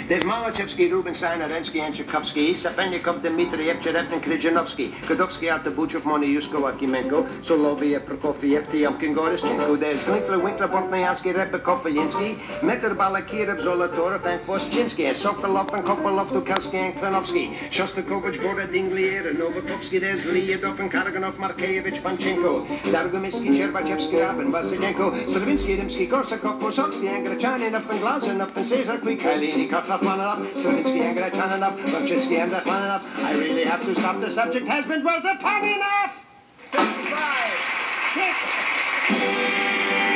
There's Malachevsky, Rubinstein, Arensky, and Tchaikovsky, Sapennikov, Dmitriev, Cheretin, Krijanovsky, Godovsky, Artabuchev, Moniushko, Akimenko, Soloviev, Prokofiev, Tiomkin, Gorishchenko. There's Glinkler, Winkler, Bortnyansky, Rebekov, Fayinsky, Meter, Balakirev, Zolotorov, and Foschinski, and Sokolov, and Kopolov, Tukalsky, and Kranovsky, Shostakovich, Gora, Dinglier, and Novakovsky. There's Lyadov, and Karaganov, Markeyevich, Panchenko, Dargomisky, Sherbachevsky, Rabin, Vasilenko, Stravinsky, Rimsky, Korsakov, Posovsky, and Grachaninov, and Glazunov, and Cesar Quikalini, Kotrafmanov, Stravinsky, and Grachaninov, Rochitsky, and Rachmaninoff. I really have to stop. The subject has been dwelt upon enough! 55! 6!